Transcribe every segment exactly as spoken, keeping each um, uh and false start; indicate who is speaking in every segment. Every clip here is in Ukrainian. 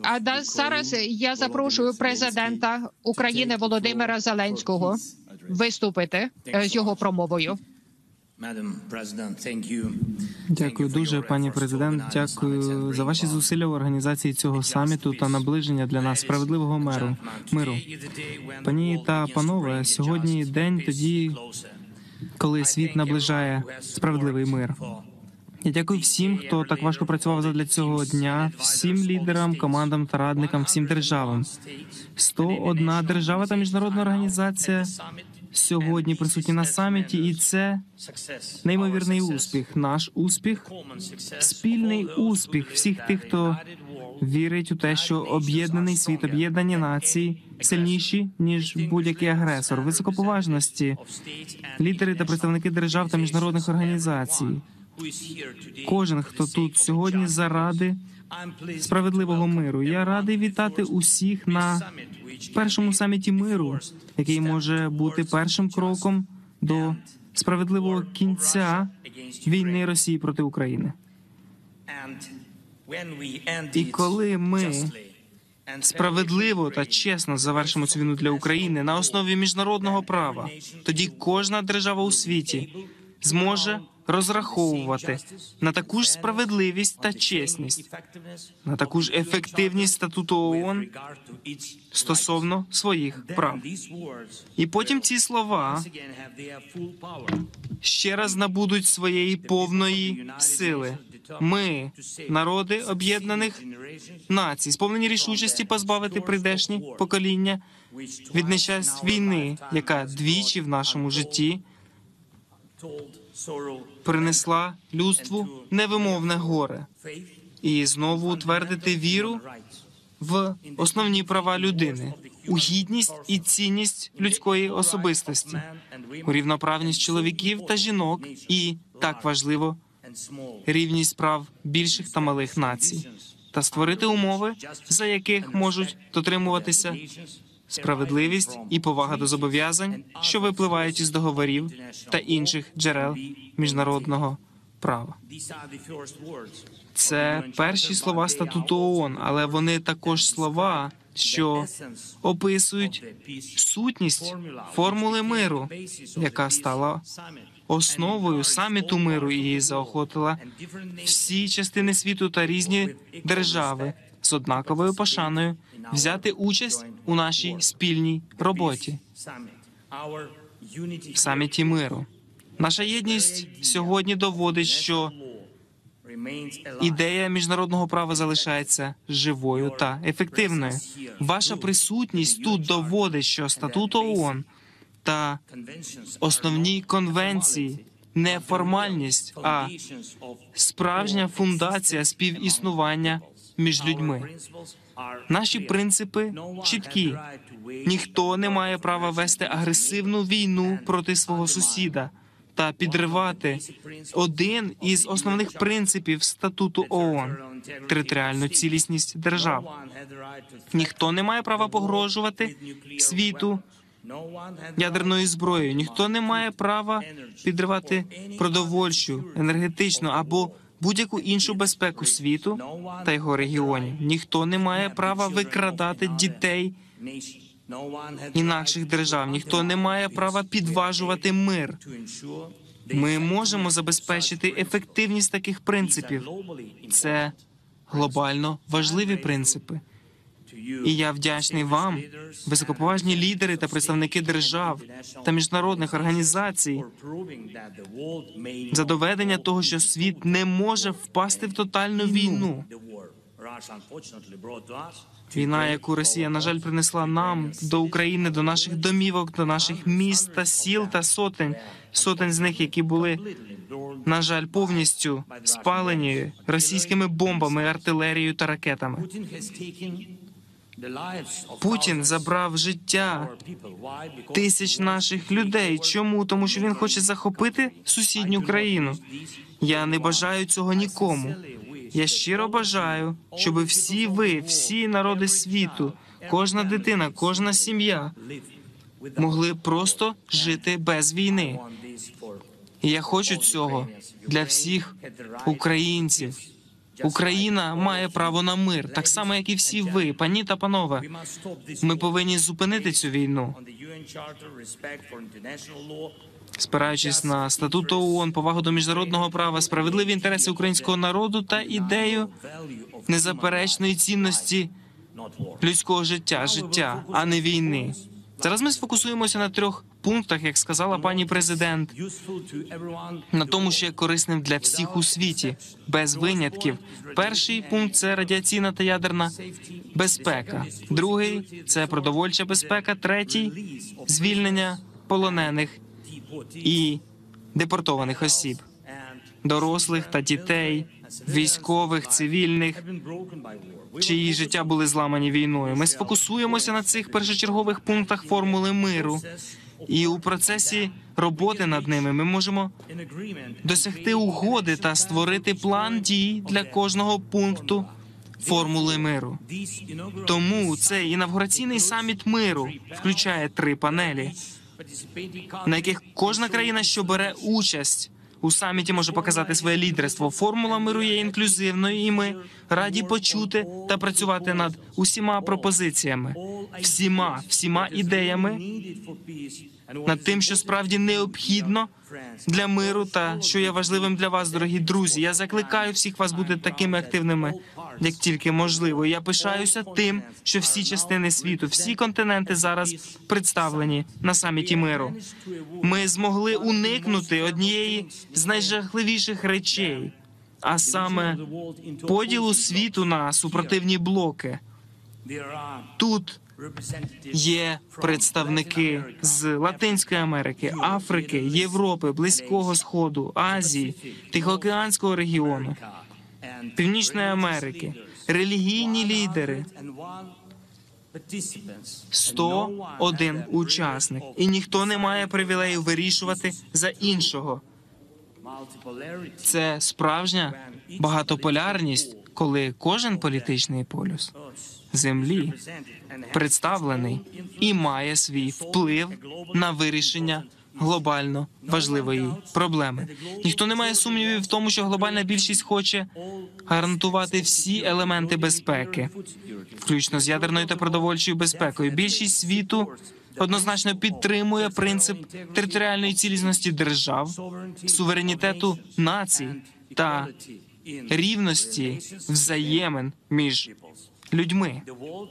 Speaker 1: А да- зараз я запрошую президента України Володимира Зеленського виступити е, з його промовою.
Speaker 2: Дякую дуже, пані президент. Дякую за ваші зусилля в організації цього саміту та наближення для нас справедливого миру. Миру. Пані та панове, сьогодні день тоді, коли світ наближає справедливий мир. Я дякую всім, хто так важко працював задля цього дня, всім лідерам, командам та радникам, всім державам. сто одна держава та міжнародна організація сьогодні присутні на саміті, і це неймовірний успіх. Наш успіх – спільний успіх всіх тих, хто вірить у те, що об'єднаний світ, об'єднані нації сильніші, ніж будь-який агресор. Високоповажності, лідери та представники держав та міжнародних організацій. Кожен, хто тут сьогодні заради справедливого миру. Я радий вітати усіх на першому саміті миру, який може бути першим кроком до справедливого кінця війни Росії проти України. І коли ми справедливо та чесно завершимо цю війну для України на основі міжнародного права, тоді кожна держава у світі зможе розраховувати на таку ж справедливість та чесність, на таку ж ефективність статуту ООН стосовно своїх прав. І потім ці слова ще раз набудуть своєї повної сили. Ми, народи об'єднаних націй, сповнені рішучості позбавити прийдешні покоління від нещасть війни, яка двічі в нашому житті принесла людству невимовне горе, і знову утвердити віру в основні права людини, у гідність і цінність людської особистості, у рівноправність чоловіків та жінок і, так важливо, рівність прав більших та малих націй, та створити умови, за яких можуть дотримуватися справедливість і повага до зобов'язань, що випливають із договорів та інших джерел міжнародного права. Це перші слова статуту ООН, але вони також слова, що описують сутність формули миру, яка стала основою саміту миру і заохотила всі частини світу та різні держави з однаковою пошаною взяти участь у нашій спільній роботі в саміті миру. Наша єдність сьогодні доводить, що ідея міжнародного права залишається живою та ефективною. Ваша присутність тут доводить, що статут ООН та основні конвенції не формальність, а справжня фундація співіснування між людьми. Наші принципи чіткі. Ніхто не має права вести агресивну війну проти свого сусіда та підривати один із основних принципів статуту ООН – територіальну цілісність держав. Ніхто не має права погрожувати світу ядерною зброєю. Ніхто не має права підривати продовольчу, енергетичну або будь-яку іншу безпеку світу та його регіонів. Ніхто не має права викрадати дітей інакших держав. Ніхто не має права підважувати мир. Ми можемо забезпечити ефективність таких принципів. Це глобально важливі принципи. І я вдячний вам, високоповажні лідери та представники держав та міжнародних організацій, за доведення того, що світ не може впасти в тотальну війну. Війна, яку Росія, на жаль, принесла нам, до України, до наших домівок, до наших міст та сіл та сотень, сотень з них, які були, на жаль, повністю спалені російськими бомбами, артилерією та ракетами. Путін забрав життя тисяч наших людей. Чому? Тому що він хоче захопити сусідню країну. Я не бажаю цього нікому. Я щиро бажаю, щоб всі ви, всі народи світу, кожна дитина, кожна сім'я могли просто жити без війни. І я хочу цього для всіх українців, Україна має право на мир, так само, як і всі ви, пані та панове. Ми повинні зупинити цю війну. Спираючись на статут ООН, повагу до міжнародного права, справедливі інтереси українського народу та ідею незаперечної цінності людського життя, життя, а не війни. Зараз ми сфокусуємося на трьох пунктах, як сказала пані президент, на тому, що є корисним для всіх у світі, без винятків. Перший пункт – це радіаційна та ядерна безпека. Другий – це продовольча безпека. Третій – звільнення полонених і депортованих осіб, дорослих та дітей, військових, цивільних, чиї життя були зламані війною. Ми сфокусуємося на цих першочергових пунктах формули миру. І у процесі роботи над ними ми можемо досягти угоди та створити план дій для кожного пункту формули миру. Тому цей інавгураційний саміт миру включає три панелі, на яких кожна країна, що бере участь у саміті, може показати своє лідерство. Формула миру є інклюзивною, і ми раді почути та працювати над усіма пропозиціями, всіма, всіма ідеями, над тим, що справді необхідно для миру та що є важливим для вас, дорогі друзі. Я закликаю всіх вас бути такими активними, як тільки можливо. Я пишаюся тим, що всі частини світу, всі континенти зараз представлені на саміті миру. Ми змогли уникнути однієї з найжахливіших речей, а саме поділу світу на супротивні блоки. Тут є представники з Латинської Америки, Африки, Європи, Близького Сходу, Азії, Тихоокеанського регіону, Північної Америки, релігійні лідери. сто один учасник. І ніхто не має привілею вирішувати за іншого. Це справжня багатополярність, коли кожен політичний полюс землі представлений і має свій вплив на вирішення глобально важливої проблеми. Ніхто не має сумнівів в тому, що глобальна більшість хоче гарантувати всі елементи безпеки, включно з ядерною та продовольчою безпекою. Більшість світу однозначно підтримує принцип територіальної цілісності держав, суверенітету націй та рівності взаємин між людьми.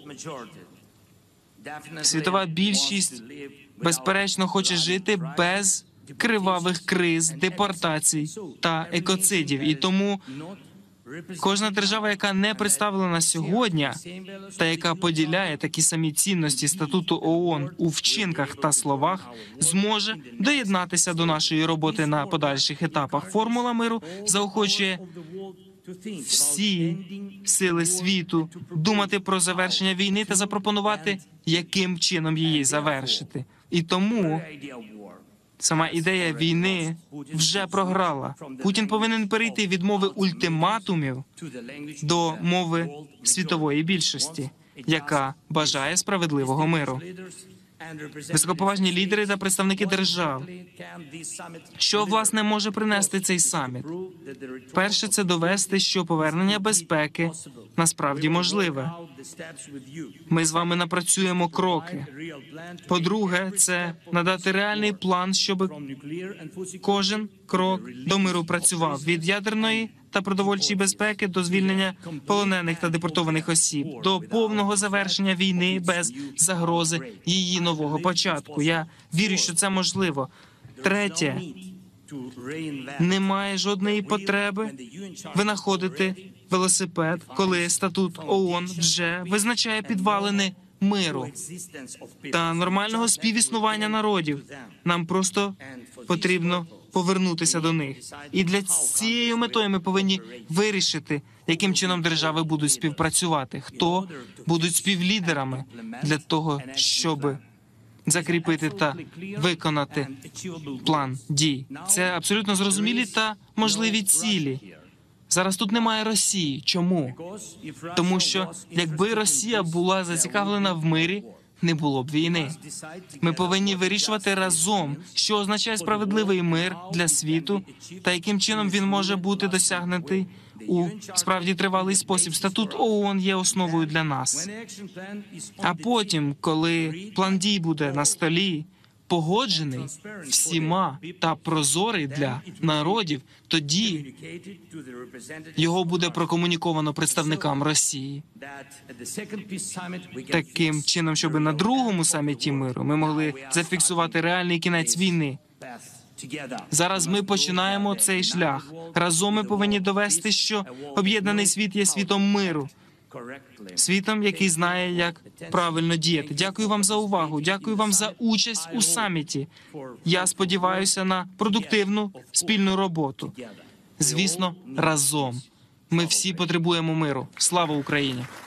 Speaker 2: Світова більшість, безперечно, хоче жити без кривавих криз, депортацій та екоцидів. І тому кожна держава, яка не представлена сьогодні, та яка поділяє такі самі цінності статуту ООН у вчинках та словах, зможе доєднатися до нашої роботи на подальших етапах. Формула миру заохочує всі сили світу думати про завершення війни та запропонувати, яким чином її завершити. І тому сама ідея війни вже програла. Путін повинен перейти від мови ультиматумів до мови світової більшості, яка бажає справедливого миру. Високоповажні лідери та представники держав. Що, власне, може принести цей саміт? Перше – це довести, що повернення безпеки насправді можливе. Ми з вами напрацюємо кроки. По-друге, це надати реальний план, щоб кожен крок до миру працював. Від ядерної та продовольчої безпеки до звільнення полонених та депортованих осіб, до повного завершення війни без загрози її нового початку. Я вірю, що це можливо. Третє. Немає жодної потреби винаходити велосипед, коли статут ООН вже визначає підвалини миру та нормального співіснування народів. Нам просто потрібно повернутися до них. І для цією метою ми повинні вирішити, яким чином держави будуть співпрацювати, хто будуть співлідерами для того, щоб закріпити та виконати план дій. Це абсолютно зрозумілі та можливі цілі. Зараз тут немає Росії. Чому? Тому що якби Росія була зацікавлена в мирі, не було б війни. Ми повинні вирішувати разом, що означає справедливий мир для світу та яким чином він може бути досягнутий у справді тривалий спосіб. Статут ООН є основою для нас. А потім, коли план дій буде на столі, погоджений всіма та прозорий для народів, тоді його буде прокомуніковано представникам Росії. Таким чином, щоб на другому саміті миру ми могли зафіксувати реальний кінець війни. Зараз ми починаємо цей шлях. Разом ми повинні довести, що об'єднаний світ є світом миру. Світом, який знає, як правильно діяти. Дякую вам за увагу. Дякую вам за участь у саміті. Я сподіваюся на продуктивну спільну роботу. Звісно, разом. Ми всі потребуємо миру. Слава Україні!